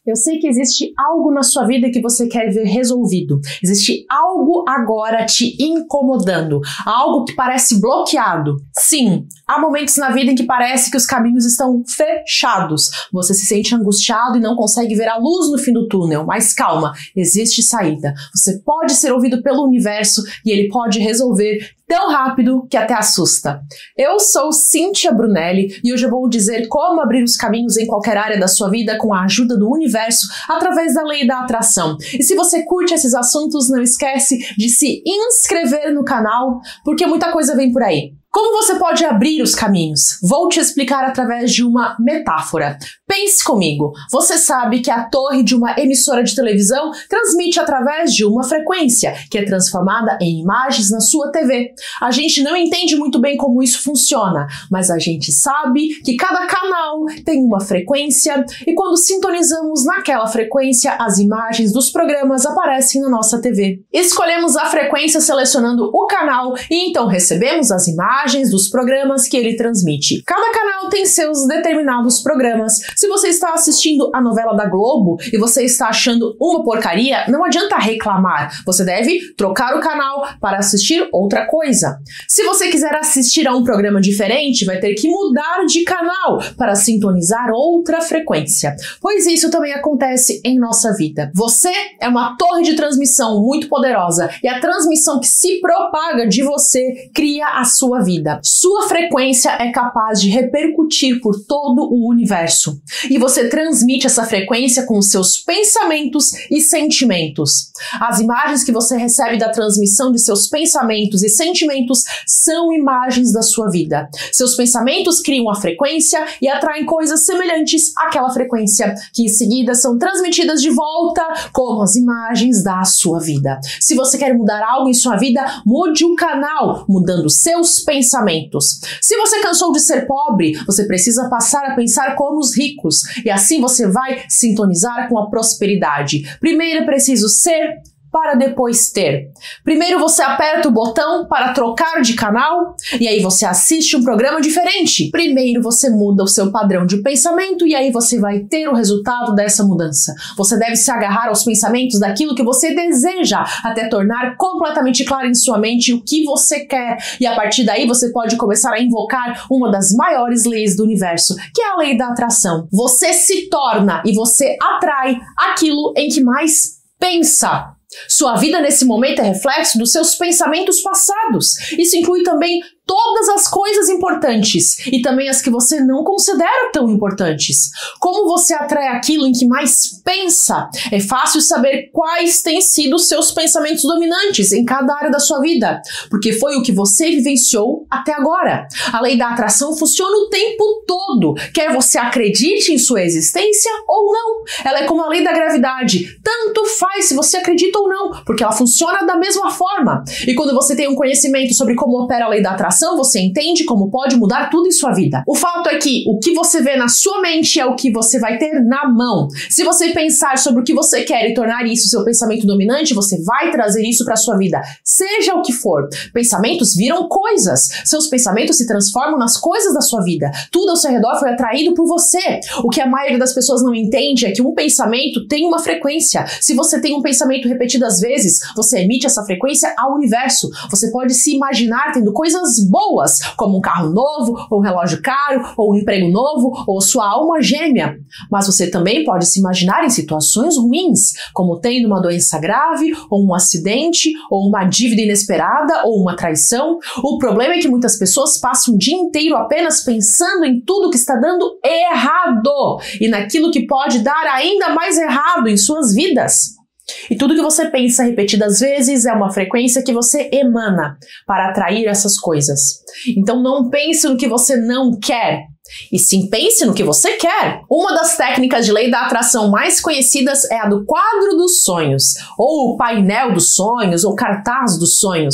Eu sei que existe algo na sua vida que você quer ver resolvido. Existe algo agora te incomodando. Algo que parece bloqueado. Sim, há momentos na vida em que parece que os caminhos estão fechados. Você se sente angustiado e não consegue ver a luz no fim do túnel. Mas calma, existe saída. Você pode ser ouvido pelo universo e ele pode resolver tão rápido que até assusta. Eu sou Cíntia Brunelli e hoje eu vou dizer como abrir os caminhos em qualquer área da sua vida com a ajuda do universo através da lei da atração. E se você curte esses assuntos, não esquece de se inscrever no canal, porque muita coisa vem por aí. Como você pode abrir os caminhos? Vou te explicar através de uma metáfora. Pense comigo, você sabe que a torre de uma emissora de televisão transmite através de uma frequência, que é transformada em imagens na sua TV. A gente não entende muito bem como isso funciona, mas a gente sabe que cada canal tem uma frequência e quando sintonizamos naquela frequência, as imagens dos programas aparecem na nossa TV. Escolhemos a frequência selecionando o canal e então recebemos as imagens dos programas que ele transmite. Cada canal tem seus determinados programas. Se você está assistindo a novela da Globo e você está achando uma porcaria, não adianta reclamar. Você deve trocar o canal para assistir outra coisa. Se você quiser assistir a um programa diferente, vai ter que mudar de canal para sintonizar outra frequência. Pois isso também acontece em nossa vida. Você é uma torre de transmissão muito poderosa e a transmissão que se propaga de você cria a sua vida. Sua frequência é capaz de repercutir por todo o universo. E você transmite essa frequência com os seus pensamentos e sentimentos. As imagens que você recebe da transmissão de seus pensamentos e sentimentos são imagens da sua vida. Seus pensamentos criam a frequência e atraem coisas semelhantes àquela frequência, que em seguida são transmitidas de volta como as imagens da sua vida. Se você quer mudar algo em sua vida, mude o canal, mudando seus pensamentos. Se você cansou de ser pobre, você precisa passar a pensar como os ricos e assim você vai sintonizar com a prosperidade. Primeiro é preciso ser para depois ter. Primeiro você aperta o botão para trocar de canal e aí você assiste um programa diferente. Primeiro você muda o seu padrão de pensamento e aí você vai ter o resultado dessa mudança. Você deve se agarrar aos pensamentos daquilo que você deseja até tornar completamente claro em sua mente o que você quer e a partir daí você pode começar a invocar uma das maiores leis do universo, que é a lei da atração. Você se torna e você atrai aquilo em que mais pensa. Sua vida nesse momento é reflexo dos seus pensamentos passados. Isso inclui também todas as coisas importantes e também as que você não considera tão importantes. Como você atrai aquilo em que mais pensa? É fácil saber quais têm sido os seus pensamentos dominantes em cada área da sua vida, porque foi o que você vivenciou até agora. A lei da atração funciona o tempo todo, quer você acredite em sua existência ou não. Ela é como a lei da gravidade, tanto faz se você acredita ou não, porque ela funciona da mesma forma. E quando você tem um conhecimento sobre como opera a lei da atração, você entende como pode mudar tudo em sua vida. O fato é que o que você vê na sua mente é o que você vai ter na mão. Se você pensar sobre o que você quer e tornar isso seu pensamento dominante, você vai trazer isso para sua vida, seja o que for. Pensamentos viram coisas. Seus pensamentos se transformam nas coisas da sua vida. Tudo ao seu redor foi atraído por você. O que a maioria das pessoas não entende é que um pensamento tem uma frequência. Se você tem um pensamento repetidas vezes, você emite essa frequência ao universo. Você pode se imaginar tendo coisas boas, como um carro novo, ou um relógio caro, ou um emprego novo, ou sua alma gêmea. Mas você também pode se imaginar em situações ruins, como tendo uma doença grave, ou um acidente, ou uma dívida inesperada, ou uma traição. O problema é que muitas pessoas passam o dia inteiro apenas pensando em tudo que está dando errado e naquilo que pode dar ainda mais errado em suas vidas. E tudo que você pensa repetidas vezes é uma frequência que você emana para atrair essas coisas. Então não pense no que você não quer, e sim pense no que você quer. Uma das técnicas de lei da atração mais conhecidas é a do quadro dos sonhos, ou o painel dos sonhos, ou cartaz dos sonhos,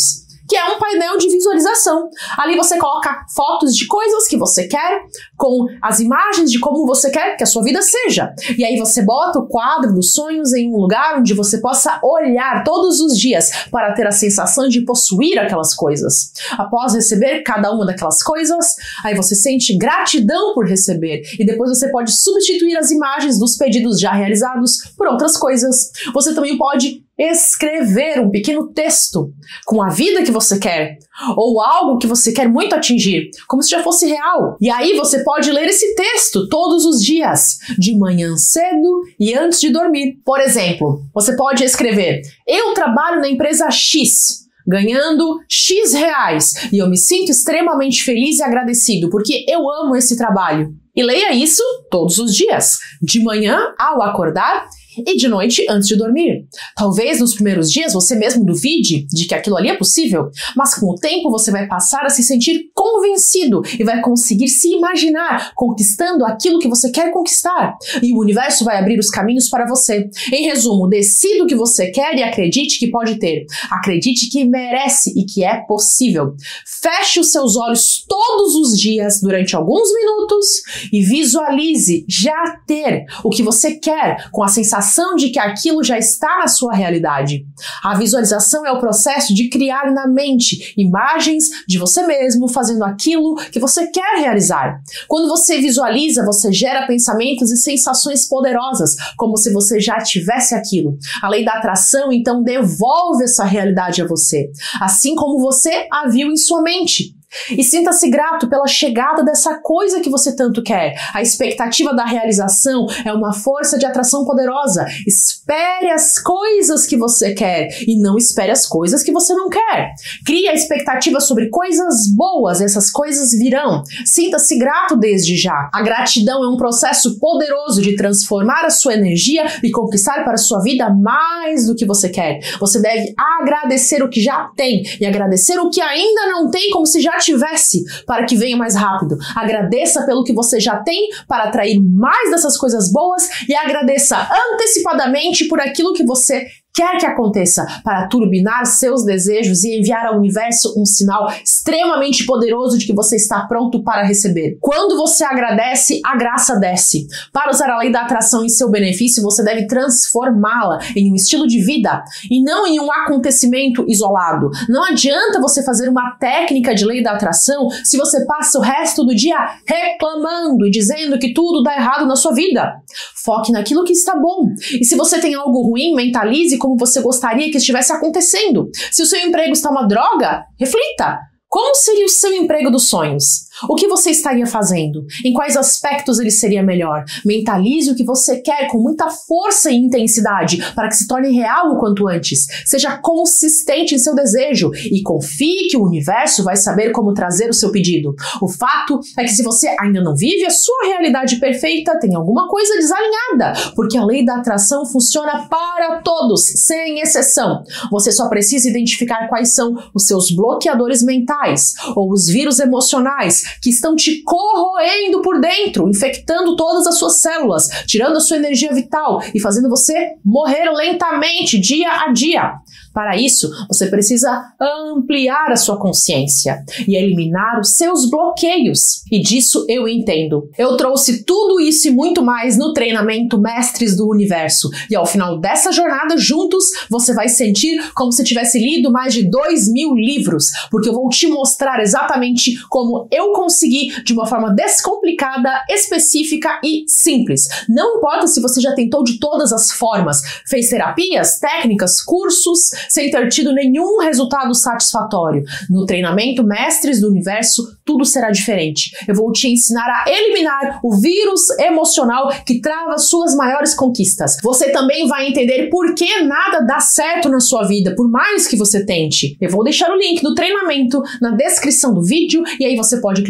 que é um painel de visualização. Ali você coloca fotos de coisas que você quer, com as imagens de como você quer que a sua vida seja. E aí você bota o quadro dos sonhos em um lugar onde você possa olhar todos os dias para ter a sensação de possuir aquelas coisas. Após receber cada uma daquelas coisas, aí você sente gratidão por receber. E depois você pode substituir as imagens dos pedidos já realizados por outras coisas. Você também pode escrever um pequeno texto com a vida que você quer, ou algo que você quer muito atingir, como se já fosse real. E aí você pode ler esse texto todos os dias, de manhã cedo e antes de dormir. Por exemplo, você pode escrever: eu trabalho na empresa X, ganhando X reais, e eu me sinto extremamente feliz e agradecido, porque eu amo esse trabalho. E leia isso todos os dias, de manhã ao acordar e de noite antes de dormir. Talvez nos primeiros dias você mesmo duvide de que aquilo ali é possível, mas com o tempo você vai passar a se sentir convencido e vai conseguir se imaginar conquistando aquilo que você quer conquistar. E o universo vai abrir os caminhos para você. Em resumo, decida o que você quer e acredite que pode ter. Acredite que merece e que é possível. Feche os seus olhos todos os dias durante alguns minutos e visualize já ter o que você quer com a sensação de que aquilo já está na sua realidade. A visualização é o processo de criar na mente imagens de você mesmo fazendo aquilo que você quer realizar. Quando você visualiza, você gera pensamentos e sensações poderosas, como se você já tivesse aquilo. A lei da atração, então, devolve essa realidade a você, assim como você a viu em sua mente. E sinta-se grato pela chegada dessa coisa que você tanto quer. A expectativa da realização é uma força de atração poderosa. Espere as coisas que você quer e não espere as coisas que você não quer. Crie a expectativa sobre coisas boas, essas coisas virão. Sinta-se grato desde já. A gratidão é um processo poderoso de transformar a sua energia e conquistar para a sua vida mais do que você quer. Você deve agradecer o que já tem e agradecer o que ainda não tem, como se já tivesse, para que venha mais rápido. Agradeça pelo que você já tem para atrair mais dessas coisas boas e agradeça antecipadamente por aquilo que você quer que aconteça, para turbinar seus desejos e enviar ao universo um sinal extremamente poderoso de que você está pronto para receber. Quando você agradece, a graça desce. Para usar a lei da atração em seu benefício, você deve transformá-la em um estilo de vida e não em um acontecimento isolado. Não adianta você fazer uma técnica de lei da atração se você passa o resto do dia reclamando e dizendo que tudo dá errado na sua vida. Foque naquilo que está bom. E se você tem algo ruim, mentalize como você gostaria que estivesse acontecendo. Se o seu emprego está uma droga, reflita. Como seria o seu emprego dos sonhos? O que você estaria fazendo? Em quais aspectos ele seria melhor? Mentalize o que você quer com muita força e intensidade para que se torne real o quanto antes. Seja consistente em seu desejo e confie que o universo vai saber como trazer o seu pedido. O fato é que se você ainda não vive a sua realidade perfeita, tem alguma coisa desalinhada, porque a lei da atração funciona para todos, sem exceção. Você só precisa identificar quais são os seus bloqueadores mentais ou os vírus emocionais que estão te corroendo por dentro, infectando todas as suas células, tirando a sua energia vital e fazendo você morrer lentamente, dia a dia. Para isso, você precisa ampliar a sua consciência e eliminar os seus bloqueios. E disso eu entendo. Eu trouxe tudo isso e muito mais no treinamento Mestres do Universo. E ao final dessa jornada, juntos, você vai sentir como se tivesse lido mais de 2.000 livros, porque eu vou te mostrar exatamente como eu consegui de uma forma descomplicada, específica e simples. Não importa se você já tentou de todas as formas, fez terapias, técnicas, cursos, sem ter tido nenhum resultado satisfatório. No treinamento Mestres do Universo, tudo será diferente. Eu vou te ensinar a eliminar o vírus emocional que trava suas maiores conquistas. Você também vai entender por que nada dá certo na sua vida, por mais que você tente. Eu vou deixar o link do treinamento na descrição do vídeo e aí você pode clicar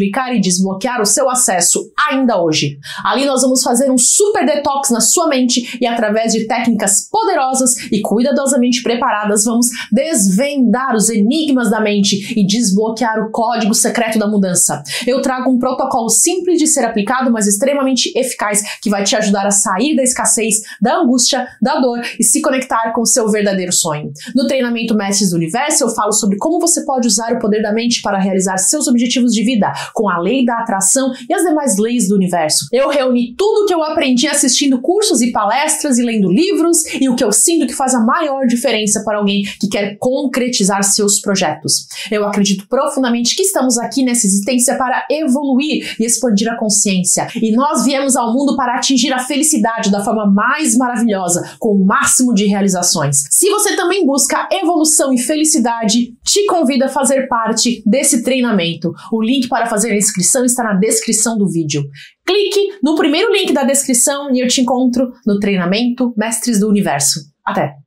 clicar e desbloquear o seu acesso ainda hoje. Ali nós vamos fazer um super detox na sua mente e através de técnicas poderosas e cuidadosamente preparadas vamos desvendar os enigmas da mente e desbloquear o código secreto da mudança. Eu trago um protocolo simples de ser aplicado, mas extremamente eficaz, que vai te ajudar a sair da escassez, da angústia, da dor e se conectar com o seu verdadeiro sonho. No treinamento Mestres do Universo, eu falo sobre como você pode usar o poder da mente para realizar seus objetivos de vida, com a lei da atração e as demais leis do universo. Eu reuni tudo o que eu aprendi assistindo cursos e palestras e lendo livros e o que eu sinto que faz a maior diferença para alguém que quer concretizar seus projetos. Eu acredito profundamente que estamos aqui nessa existência para evoluir e expandir a consciência. E nós viemos ao mundo para atingir a felicidade da forma mais maravilhosa, com o máximo de realizações. Se você também busca evolução e felicidade, te convido a fazer parte desse treinamento. O link para fazer a inscrição está na descrição do vídeo. Clique no primeiro link da descrição e eu te encontro no treinamento Mestres do Universo. Até!